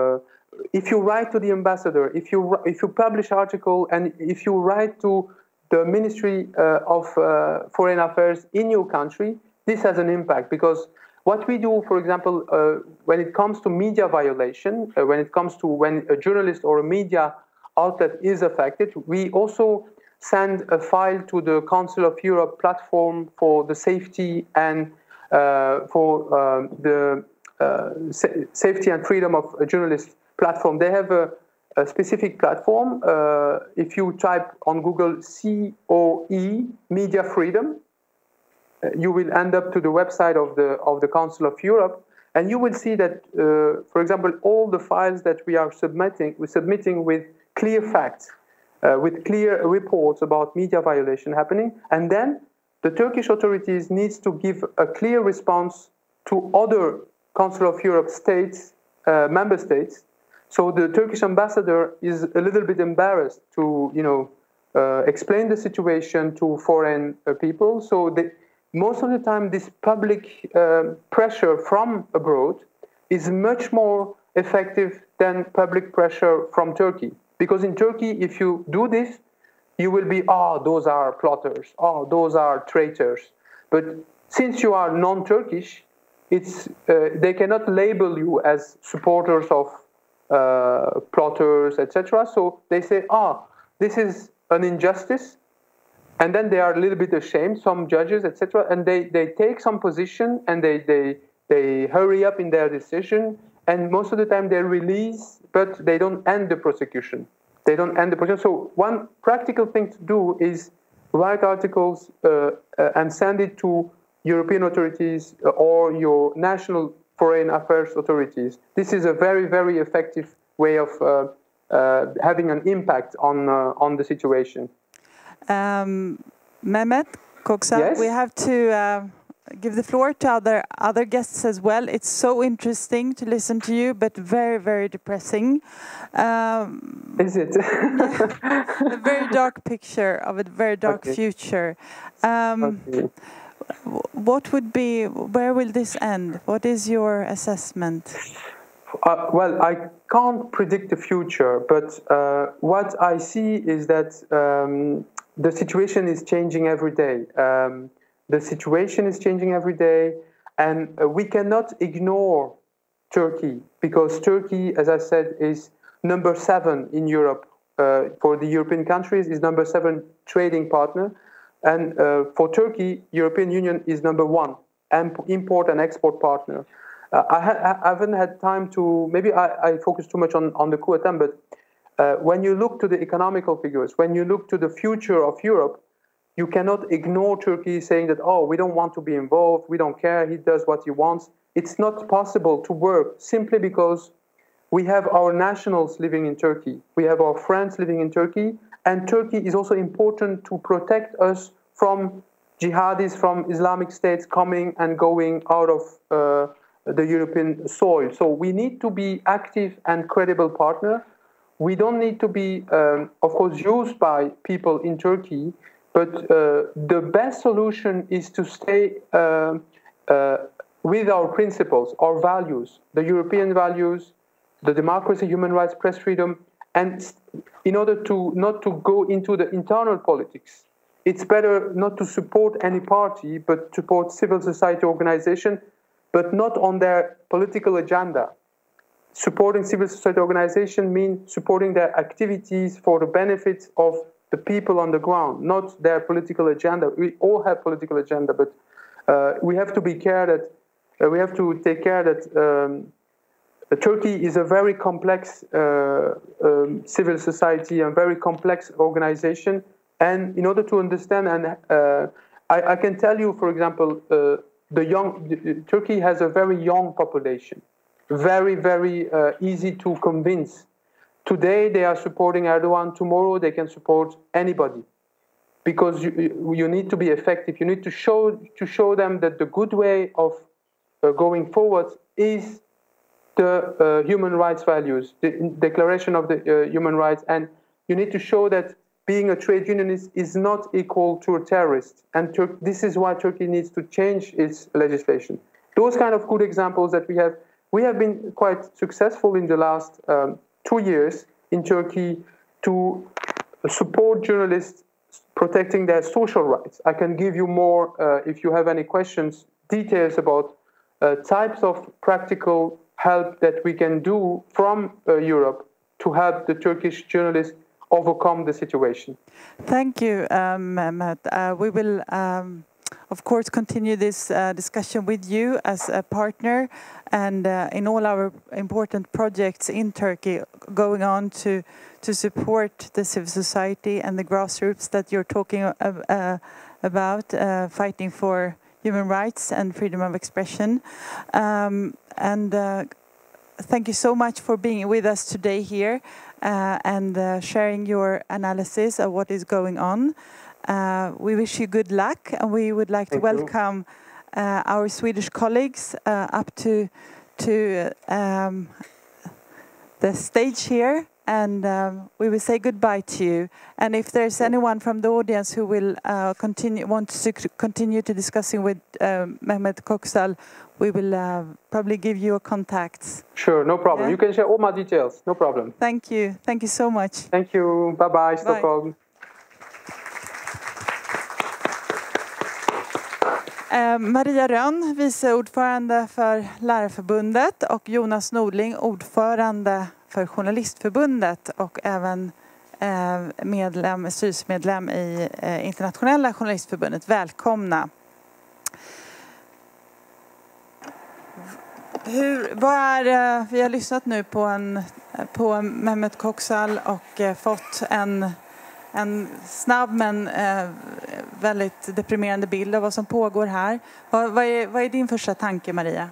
If you write to the ambassador, if you publish article, and if you write to the Ministry of Foreign Affairs in your country, this has an impact, because what we do, for example, when it comes to media violation, when a journalist or a media outlet is affected, we also send a file to the Council of Europe platform for the safety and for the safety and freedom of journalists platform. They have a specific platform. If you type on Google COE, Media Freedom, you will end up to the website of the Council of Europe, and you will see that, for example, all the files that we're submitting with clear facts, with clear reports about media violation happening, and then the Turkish authorities needs to give a clear response to other Council of Europe states, member states. So the Turkish ambassador is a little bit embarrassed to, explain the situation to foreign people. So most of the time, this public pressure from abroad is much more effective than public pressure from Turkey. Because in Turkey, if you do this, you will be, those are plotters, those are traitors. But since you are non-Turkish, they cannot label you as supporters of plotters, etc. So they say, this is an injustice, and then they are a little bit ashamed, some judges, etc. And they take some position, and they hurry up in their decision, and most of the time they release, but they don't end the prosecution. They don't end the prosecution. So one practical thing to do is write articles and send it to European authorities or your national foreign affairs authorities. This is a very, very effective way of having an impact on the situation. Mehmet Koksal, yes? We have to give the floor to other guests as well. It's so interesting to listen to you, but very, very depressing. Is it? A very dark picture of a very dark future. Okay. Where will this end? What is your assessment? Well, I can't predict the future, but what I see is that the situation is changing every day. The situation is changing every day, and we cannot ignore Turkey, because Turkey, as I said, is number 7 in Europe. For the European countries, is number 7 trading partner. And for Turkey, European Union is number 1 import and export partner. I haven't had time to, maybe I focus too much on the coup attempt, but when you look to the economical figures, when you look to the future of Europe, you cannot ignore Turkey saying that, we don't want to be involved, we don't care, he does what he wants. It's not possible to work simply because we have our nationals living in Turkey, we have our friends living in Turkey, and Turkey is also important to protect us from jihadis, from Islamic states coming and going out of the European soil. So we need to be active and credible partner. We don't need to be, of course, used by people in Turkey, but the best solution is to stay with our principles, our values, the European values, the democracy, human rights, press freedom, and in order to not to go into the internal politics. It's better not to support any party, but support civil society organization, but not on their political agenda. Supporting civil society organization means supporting their activities for the benefit of the people on the ground, not their political agenda. We all have political agenda, but we have to take care that Turkey is a very complex civil society and very complex organization. And in order to understand, and I can tell you, for example, Turkey has a very young population, very, very easy to convince. Today they are supporting Erdogan. Tomorrow they can support anybody, because you need to be effective. You need to show them that the good way of going forward is the human rights values, the Declaration of the Human Rights, and you need to show that being a trade unionist is not equal to a terrorist. And this is why Turkey needs to change its legislation. Those kind of good examples that we have been quite successful in the last 2 years in Turkey to support journalists protecting their social rights. I can give you more, if you have any questions, details about types of practical help that we can do from Europe to help the Turkish journalists overcome the situation. Thank you, Mehmet. We will, of course, continue this discussion with you as a partner and in all our important projects in Turkey going on to support the civil society and the grassroots that you're talking about, fighting for human rights and freedom of expression. Thank you so much for being with us today here and sharing your analysis of what is going on. We wish you good luck, and we would like to welcome our Swedish colleagues up to the stage here, and we will say goodbye to you. And if there's anyone from the audience who will wants to continue to discussing with Mehmet Koksal, we will probably give you a contact. Sure, no problem. Yeah? You can share all my details, no problem. Thank you. Thank you so much. Thank you. Bye-bye, Stockholm. Maria Rönn, vice ordförande för Lärarförbundet, och Jonas Nordling, ordförande för Journalistförbundet och även styrelsemedlem i Internationella Journalistförbundet. Välkomna. Vi har lyssnat nu på Mehmet Koksal och fått en snabb men väldigt deprimerande bild av vad som pågår här. Vad är din första tanke, Maria?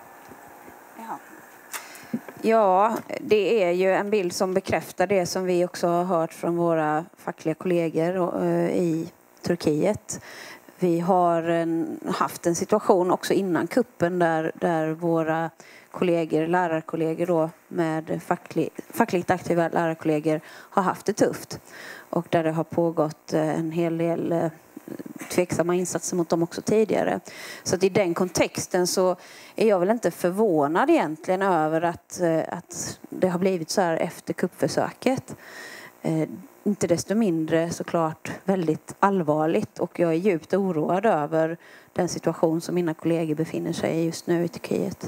Ja, det är ju en bild som bekräftar det som vi också har hört från våra fackliga kollegor i Turkiet. Vi har haft en situation också innan kuppen där våra kollegor, lärarkollegor då, med fackligt aktiva lärarkollegor har haft det tufft. Och där det har pågått en hel del tveksamma insatser mot dem också tidigare. Så att i den kontexten så är jag väl inte förvånad egentligen över att det har blivit så här efter kuppförsöket. Inte desto mindre såklart väldigt allvarligt, och jag är djupt oroad över den situation som mina kollegor befinner sig i just nu i Turkiet.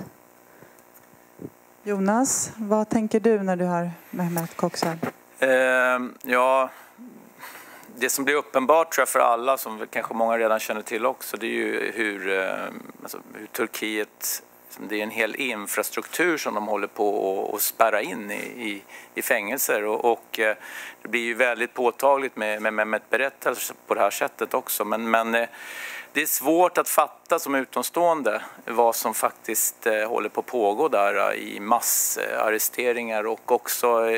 Jonas, vad tänker du när du hör Mehmet Koksal? Ja, det som blir uppenbart tror jag för alla, som kanske många redan känner till också, det är ju hur Turkiet, det är en hel infrastruktur som de håller på att spärra in i fängelser, och det blir ju väldigt påtagligt med Mehmet berättelse på det här sättet också, men det är svårt att fatta som utomstående vad som faktiskt håller på att pågå där i massarresteringar, och också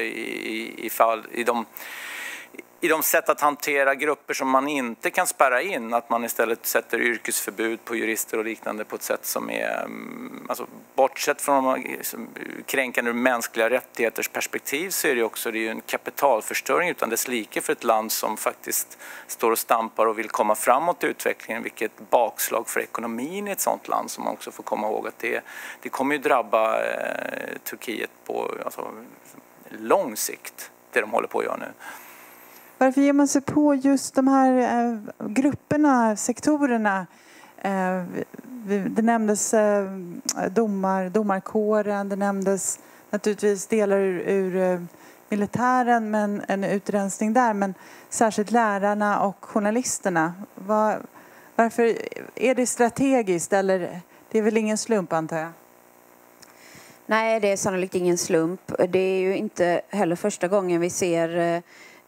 i de sätt att hantera grupper som man inte kan spärra in, att man istället sätter yrkesförbud på jurister och liknande på ett sätt som är, alltså, bortsett från kränkande mänskliga rättigheters perspektiv, så är det ju en kapitalförstöring utan dess like för ett land som faktiskt står och stampar och vill komma framåt i utvecklingen. Vilket bakslag för ekonomin i ett sådant land, som man också får komma ihåg att det kommer ju drabba Turkiet på lång sikt, det de håller på att göra nu. Varför ger man sig på just de här grupperna, sektorerna? Det nämndes domarkåren, det nämndes naturligtvis delar ur militären, men en utrensning där. Men särskilt lärarna och journalisterna. Varför är det strategiskt, eller det är väl ingen slump, antar jag? Nej, det är sannolikt ingen slump. Det är ju inte heller första gången vi ser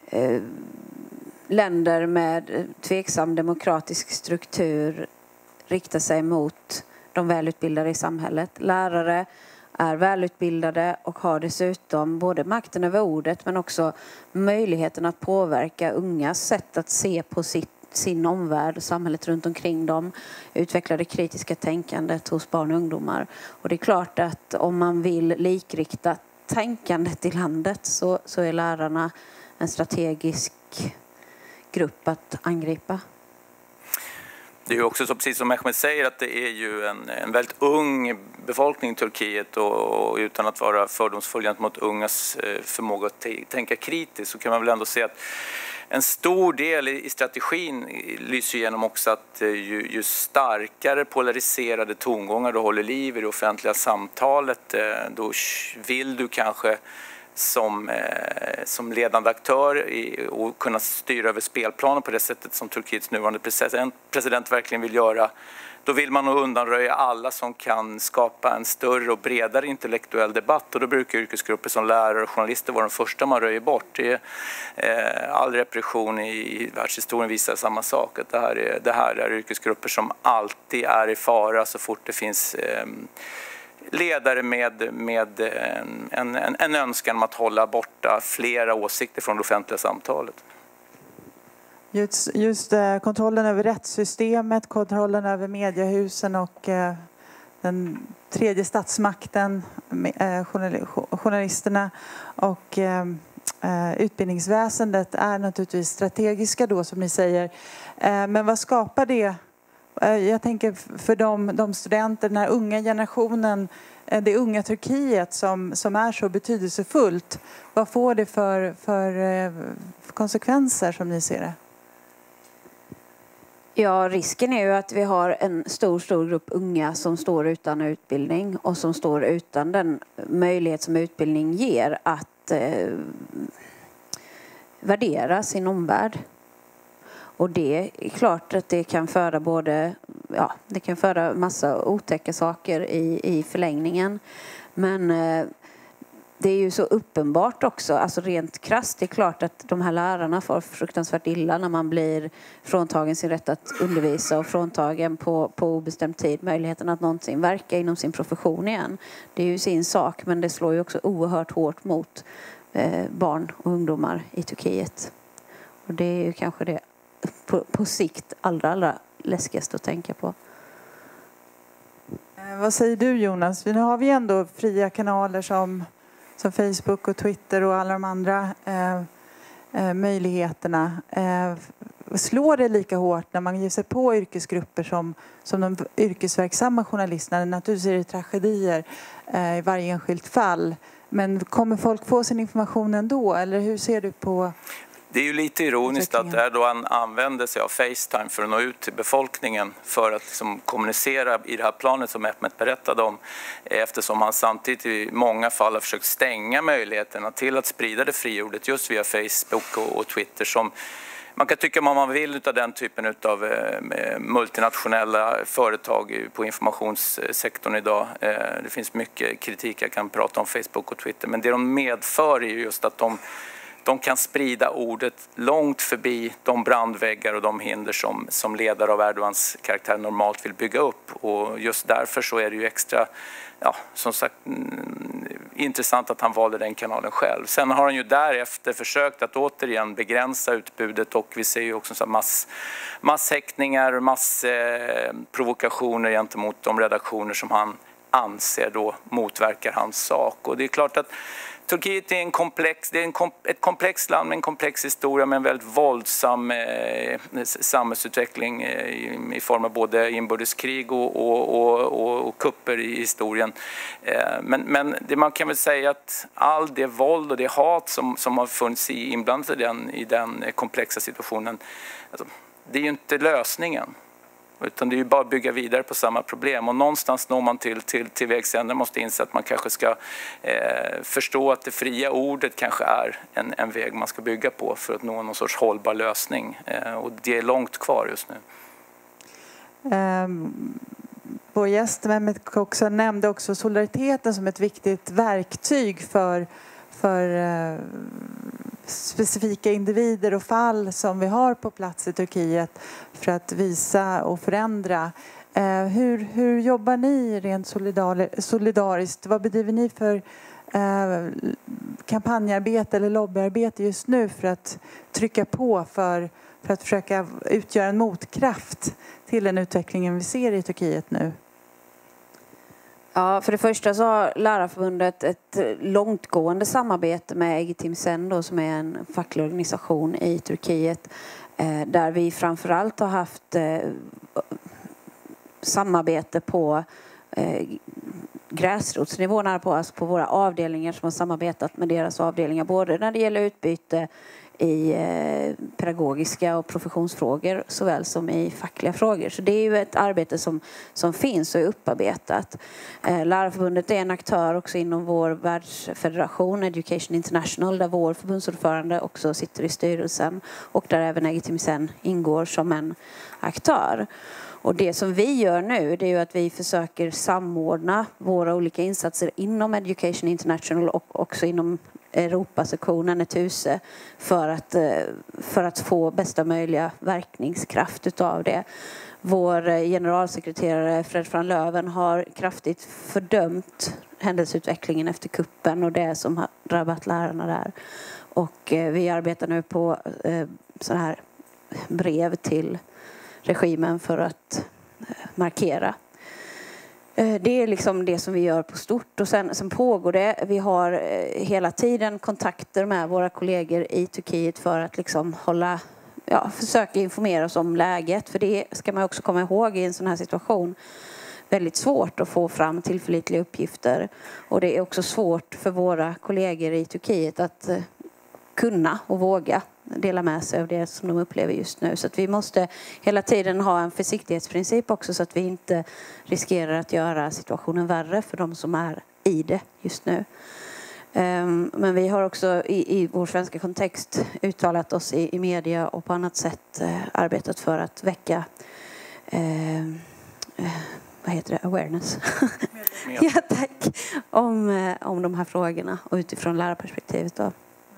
länder med tveksam demokratisk struktur rikta sig mot de välutbildade i samhället. Lärare är välutbildade och har dessutom både makten över ordet, men också möjligheten att påverka ungas sätt att se på sin omvärld och samhället runt omkring dem, utveckla det kritiska tänkandet hos barn och ungdomar. Och det är klart att om man vill likrikta tänkandet i landet så är lärarna en strategisk grupp att angripa. Det är ju också så, precis som Mehmet säger, att det är ju en väldigt ung befolkning i Turkiet, och utan att vara fördomsfull gentemot ungas förmåga att tänka kritiskt, så kan man väl ändå säga att en stor del i strategin lyser igenom också att ju starkare polariserade tongångar du håller liv i det offentliga samtalet, då vill du kanske som ledande aktör och kunna styra över spelplanen på det sättet som Turkiets nuvarande president verkligen vill göra. Då vill man nog undanröja alla som kan skapa en större och bredare intellektuell debatt, och då brukar yrkesgrupper som lärare och journalister vara de första man röjer bort. All repression i världshistorien visar samma sak, att det här är yrkesgrupper som alltid är i fara så fort det finns ledare med en önskan om att hålla borta flera åsikter från det offentliga samtalet. Just kontrollen över rättssystemet, kontrollen över mediehusen och den tredje statsmakten, journalisterna och utbildningsväsendet är naturligtvis strategiska då, som ni säger. Men vad skapar det? Jag tänker för de studenter, den här unga generationen, det unga Turkiet som är så betydelsefullt. Vad får det för konsekvenser som ni ser det? Ja, risken är ju att vi har en stor grupp unga som står utan utbildning och som står utan den möjlighet som utbildning ger att värdera sin omvärld. Och det är klart att det kan föra det kan föra massa otäcka saker i förlängningen. Men det är ju så uppenbart också, alltså rent krasst, det är klart att de här lärarna får fruktansvärt illa när man blir fråntagen sin rätt att undervisa och fråntagen på obestämd tid möjligheten att någonsin verka inom sin profession igen. Det är ju sin sak, men det slår ju också oerhört hårt mot barn och ungdomar i Turkiet. Och det är ju kanske det på sikt allra läskigaste att tänka på. Vad säger du, Jonas? Nu har vi ändå fria kanaler som Facebook och Twitter och alla de andra möjligheterna. Slår det lika hårt när man ger sig på yrkesgrupper som de yrkesverksamma journalisterna? Naturligtvis är det tragedier i varje enskilt fall. Men kommer folk få sin information ändå? Eller hur ser du på... Det är ju lite ironiskt att Erdogan använder sig av FaceTime för att nå ut till befolkningen för att liksom kommunicera i det här planet som Mehmet berättade om, eftersom han samtidigt i många fall har försökt stänga möjligheterna till att sprida det fria ordet just via Facebook och Twitter, som man kan tycka vad man vill av den typen av multinationella företag på informationssektorn idag. Det finns mycket kritik jag kan prata om Facebook och Twitter, men det de medför är just att de kan sprida ordet långt förbi de brandväggar och de hinder som ledare av Erdogans karaktär normalt vill bygga upp. Och just därför så är det ju extra, som sagt, intressant att han valde den kanalen själv. Sen har han ju därefter försökt att återigen begränsa utbudet, och vi ser ju också så masshäktningar, massprovokationer gentemot de redaktioner som han anser då motverkar hans sak. Och det är klart att Turkiet är ett komplext land med en komplex historia med en väldigt våldsam samhällsutveckling i form av både inbördeskrig och kupper i historien. Men det man kan väl säga att all det våld och det hat som har funnits inblandat i den komplexa situationen, alltså, det är ju inte lösningen. Utan det är ju bara att bygga vidare på samma problem. Och någonstans når man till vägs ände, måste inse att man kanske ska förstå att det fria ordet kanske är en väg man ska bygga på för att nå någon sorts hållbar lösning. Och det är långt kvar just nu. Vår gäst Mehmet också nämnde också solidariteten som ett viktigt verktyg för specifika individer och fall som vi har på plats i Turkiet för att visa och förändra. Hur jobbar ni rent solidariskt? Vad bedriver ni för kampanjarbete eller lobbyarbete just nu för att trycka på för att försöka utgöra en motkraft till den utvecklingen vi ser i Turkiet nu? Ja, för det första så har Lärarförbundet ett långtgående samarbete med Eğitim Sen då, som är en facklig organisation i Turkiet, där vi framförallt har haft samarbete på gräsrotsnivå, alltså på våra avdelningar som har samarbetat med deras avdelningar, både när det gäller utbyte i pedagogiska och professionsfrågor såväl som i fackliga frågor. Så det är ju ett arbete som finns och är upparbetat. Lärarförbundet är en aktör också inom vår världsfederation Education International, där vår förbundsordförande också sitter i styrelsen och där även Eğitim Sen ingår som en aktör. Och det som vi gör nu, det är ju att vi försöker samordna våra olika insatser inom Education International och också inom Europasektionen ETUSE för att få bästa möjliga verkningskraft utav det. Vår generalsekreterare Fred van Löven har kraftigt fördömt händelseutvecklingen efter kuppen och det som har drabbat lärarna där. Och vi arbetar nu på så här brev till regimen för att markera. Det är liksom det som vi gör på stort. Och sen pågår det. Vi har hela tiden kontakter med våra kollegor i Turkiet för att liksom försöka informera oss om läget. För det ska man också komma ihåg i en sån här situation. Väldigt svårt att få fram tillförlitliga uppgifter. Och det är också svårt för våra kollegor i Turkiet att kunna och våga dela med sig av det som de upplever just nu. Så att vi måste hela tiden ha en försiktighetsprincip också, så att vi inte riskerar att göra situationen värre för de som är i det just nu. Men vi har också i vår svenska kontext uttalat oss i media och på annat sätt arbetat för att väcka vad heter det? Awareness. Ja, tack. Om de här frågorna och utifrån lärarperspektivet då.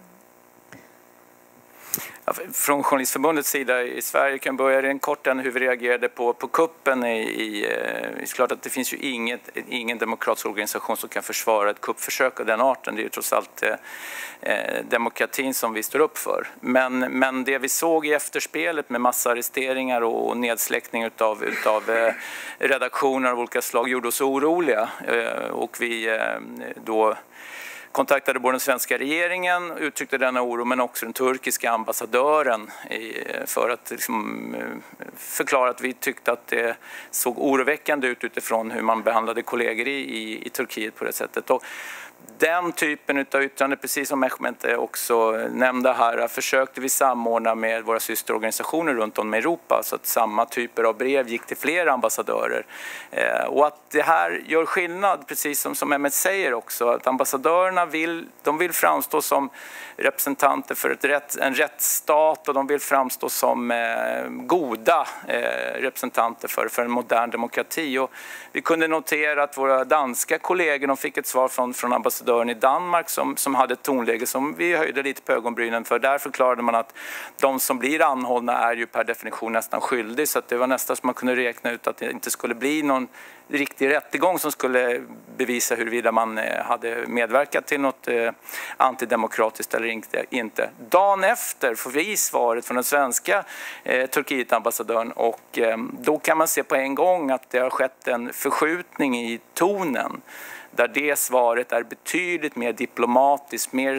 Ja, från Journalistförbundets sida i Sverige kan börja rent kort hur vi reagerade på kuppen. Det är klart att det finns ju ingen demokratisk organisation som kan försvara ett kuppförsök av den arten. Det är ju trots allt demokratin som vi står upp för. Men det vi såg i efterspelet med massarresteringar och nedsläckning utav redaktioner av olika slag gjorde oss oroliga. Och vi då kontaktade både den svenska regeringen, uttryckte denna oro, men också den turkiska ambassadören för att liksom förklara att vi tyckte att det såg oroväckande ut utifrån hur man behandlade kollegor i Turkiet på det sättet. Och den typen av yttrande, precis som Mehmet också nämnde här, försökte vi samordna med våra systerorganisationer runt om i Europa, så att samma typer av brev gick till flera ambassadörer. Och att det här gör skillnad, precis som Mehmet säger också, att ambassadörerna vill framstå som representanter för en rättsstat, och de vill framstå som goda representanter för en modern demokrati. Och vi kunde notera att våra danska kollegor, de fick ett svar från ambassadören i Danmark som hade ett tonläge som vi höjde lite på ögonbrynen för. Där förklarade man att de som blir anhållna är ju per definition nästan skyldig, så att det var nästan som man kunde räkna ut att det inte skulle bli någon riktig rättegång som skulle bevisa huruvida man hade medverkat till något antidemokratiskt eller inte. Dagen efter får vi svaret från den svenska Turkiet-ambassadören, och då kan man se på en gång att det har skett en förskjutning i tonen, där det svaret är betydligt mer diplomatiskt, mer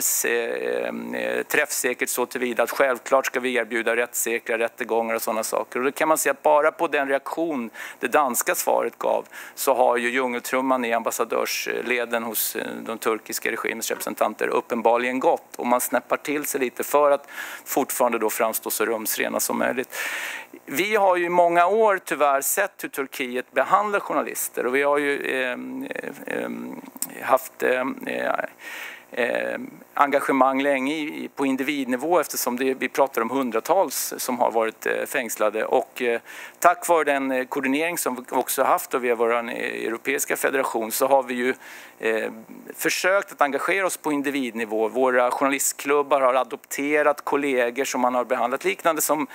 träffsäkert så tillvida att självklart ska vi erbjuda rättssäkra rättegångar och sådana saker. Och då kan man se att bara på den reaktion det danska svaret gav, så har ju djungeltrumman i ambassadörsleden hos de turkiska regimens representanter uppenbarligen gått, och man snäppar till sig lite för att fortfarande då framstå så rumsrena som möjligt. Vi har ju i många år tyvärr sett hur Turkiet behandlar journalister, och vi har ju haft engagemang länge på individnivå, eftersom vi pratar om hundratals som har varit fängslade. Och tack vare den koordinering som vi också haft och via vår europeiska federation, så har vi ju försökt att engagera oss på individnivå. Våra journalistklubbar har adopterat kollegor som man har behandlat liknande som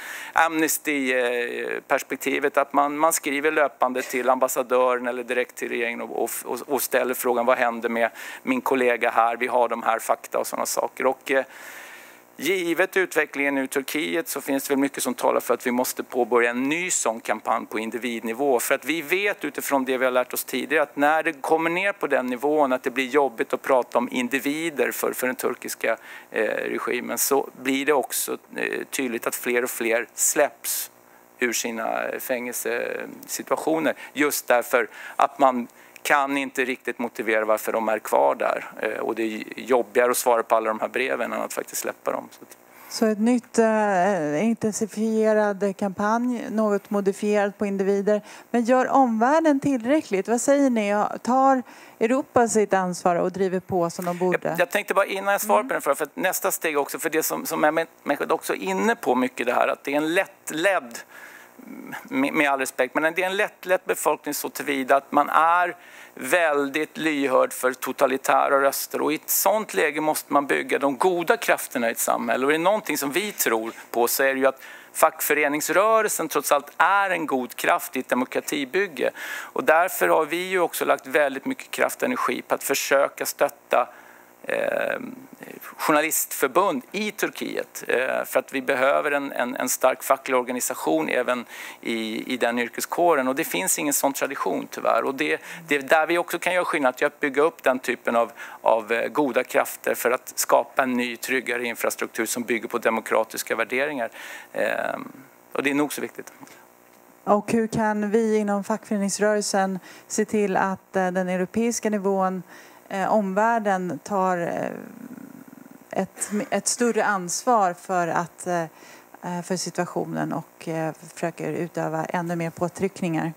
Amnesty-perspektivet, att man skriver löpande till ambassadören eller direkt till regeringen och ställer frågan: vad händer med min kollega här? Vi har de här fakta och sådana saker. Och givet utvecklingen i Turkiet så finns det väl mycket som talar för att vi måste påbörja en ny sån kampanj på individnivå. För att vi vet utifrån det vi har lärt oss tidigare att när det kommer ner på den nivån att det blir jobbigt att prata om individer för den turkiska regimen, så blir det också tydligt att fler och fler släpps ur sina fängelsesituationer. Just därför att man kan inte riktigt motivera varför de är kvar där. Och det är jobbigare att svara på alla de här breven än att faktiskt släppa dem. Så ett nytt intensifierad kampanj, något modifierat på individer. Men gör omvärlden tillräckligt? Vad säger ni? Tar Europa sitt ansvar och driver på som de borde? Jag tänkte bara innan jag svarar på den för att nästa steg också, för det som är människor också inne på mycket det här, att det är en lättledd, med all respekt, men det är en lättledd befolkning så tillvida att man är väldigt lyhörd för totalitära röster, och i ett sånt läge måste man bygga de goda krafterna i ett samhälle. Och det är någonting som vi tror på, så är det ju att fackföreningsrörelsen trots allt är en god kraft i ett demokratibygge, och därför har vi ju också lagt väldigt mycket kraft och energi på att försöka stötta journalistförbund i Turkiet, för att vi behöver en stark facklig organisation även i den yrkeskåren, och det finns ingen sån tradition tyvärr, och det är där vi också kan göra skillnad, att bygga upp den typen av goda krafter för att skapa en ny tryggare infrastruktur som bygger på demokratiska värderingar, och det är nog så viktigt. Och hur kan vi inom fackföreningsrörelsen se till att den europeiska nivån, omvärlden ett större ansvar för situationen och försöker utöva ännu mer påtryckningar?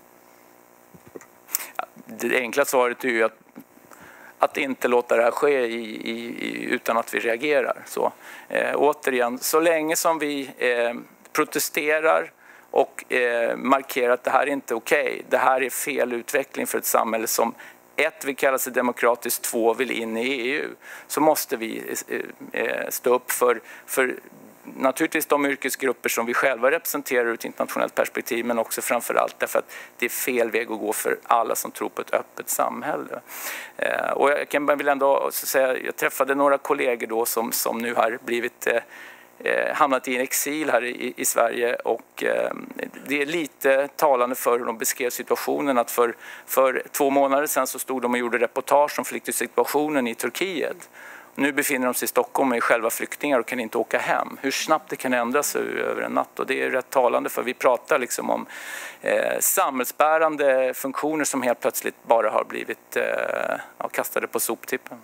Det enkla svaret är ju att inte låta det här ske utan att vi reagerar. Så, återigen, så länge som vi protesterar och markerar att det här är inte okej. Det här är fel utveckling för ett samhälle som vill kalla sig demokratiskt, 2 vill in i EU. Så måste vi stå upp för naturligtvis de yrkesgrupper som vi själva representerar ur ett internationellt perspektiv, men också framförallt därför att det är fel väg att gå för alla som tror på ett öppet samhälle. Och jag vill ändå säga, jag träffade några kollegor då som nu har blivit hamnat i en exil här i Sverige, och det är lite talande för hur de beskrev situationen, att för 2 månader sedan så stod de och gjorde reportage om flyktingsituationen i Turkiet. Nu befinner de sig i Stockholm och är själva flyktingar och kan inte åka hem. Hur snabbt det kan ändras över en natt, och det är rätt talande, för vi pratar liksom om samhällsbärande funktioner som helt plötsligt bara har blivit kastade på soptippen.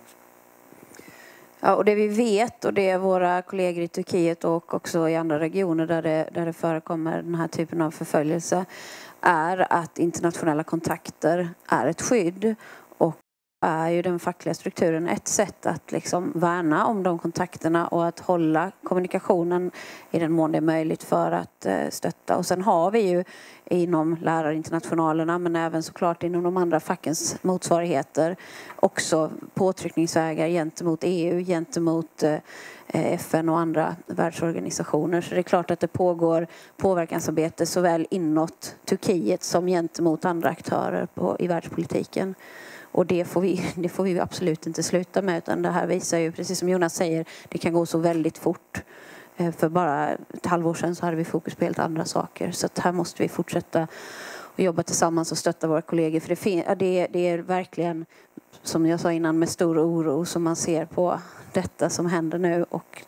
Ja, och det vi vet, och det är våra kollegor i Turkiet och också i andra regioner där det förekommer den här typen av förföljelse, är att internationella kontakter är ett skydd, och är ju den fackliga strukturen ett sätt att liksom värna om de kontakterna och att hålla kommunikationen i den mån det är möjligt för att stötta. Och sen har vi ju inom lärarinternationalerna, men även såklart inom de andra fackens motsvarigheter, också påtryckningsvägar gentemot EU, gentemot FN och andra världsorganisationer. Så det är klart att det pågår påverkansarbete såväl inåt Turkiet som gentemot andra aktörer i världspolitiken. Och det får vi absolut inte sluta med, utan det här visar ju, precis som Jonas säger, det kan gå så väldigt fort. För bara ett halvår sedan så hade vi fokus på helt andra saker. Så att här måste vi fortsätta och jobba tillsammans och stötta våra kollegor. För det är verkligen, som jag sa innan, med stor oro som man ser på detta som händer nu. Och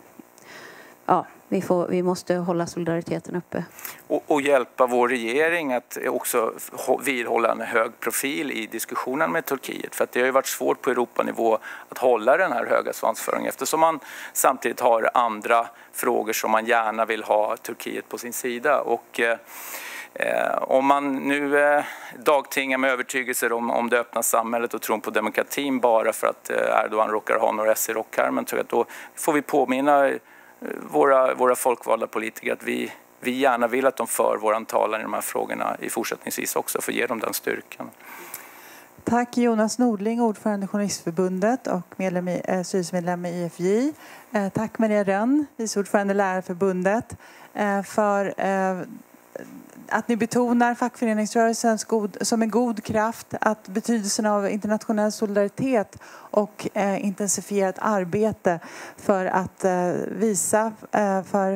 ja, vi måste hålla solidariteten uppe. Och hjälpa vår regering att också vidhålla en hög profil i diskussionen med Turkiet. För att det har ju varit svårt på Europanivå att hålla den här höga svansföringen, eftersom man samtidigt har andra frågor som man gärna vill ha Turkiet på sin sida. Och om man nu dagtingar med övertygelser om det öppna samhället och tron på demokratin bara för att Erdogan råkar ha några S i rockärmen, då får vi påminna våra folkvalda politiker att vi gärna vill att de för våran talan i de här frågorna i fortsättningsvis också, för att ge dem den styrkan. Tack Jonas Nordling, ordförande i Journalistförbundet och styrelsemedlem i IFJ. Tack Maria Rönn, vice ordförande i Lärarförbundet, för att ni betonar fackföreningsrörelsen som en god kraft, att betydelsen av internationell solidaritet och intensifierat arbete för att visa för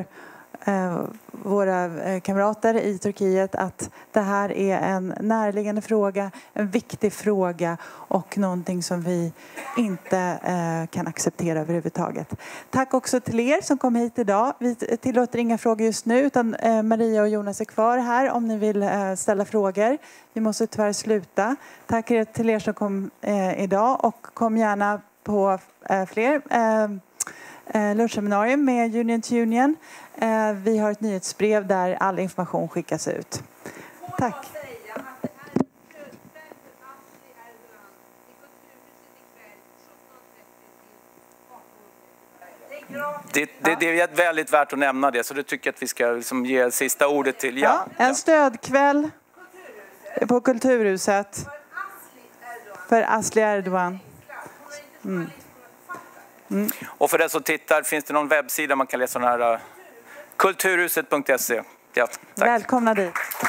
våra kamrater i Turkiet att det här är en närliggande fråga, en viktig fråga och någonting som vi inte kan acceptera överhuvudtaget. Tack också till er som kom hit idag. Vi tillåter inga frågor just nu, utan Maria och Jonas är kvar här om ni vill ställa frågor. Vi måste tyvärr sluta. Tack till er som kom idag, och kom gärna på fler lunchseminarium med Union to Union. Vi har ett nyhetsbrev där all information skickas ut. Tack. Det är väldigt värt att nämna det, så det tycker jag att vi ska liksom ge sista ordet till. Ja, en stödkväll på Kulturhuset för Asli Erdogan. Och för den som tittar, finns det någon webbsida man kan läsa den här? Kulturhuset.se. Ja, tack. Välkomna dit.